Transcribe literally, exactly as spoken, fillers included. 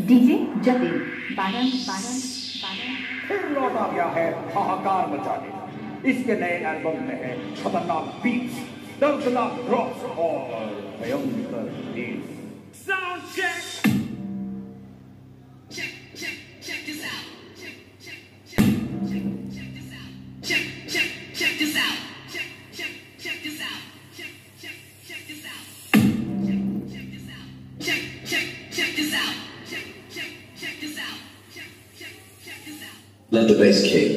DJ Jatin बारन बारन बारन फिर लौटा गया है हाहाकार मचाने। इसके नए एल्बम में है खतरनाक बीट्स, दर्दनाक ड्रॉप्स और भयंकर bass. Sound check. Check, check, check this out. Check, check, check, check, check this out. Check, check, check this out. Check, check, check this out. Check, check, check this out. Check, check this out. Check, check, check this out. Check, check, check this out. Check, check, check this out. Let the bass kick.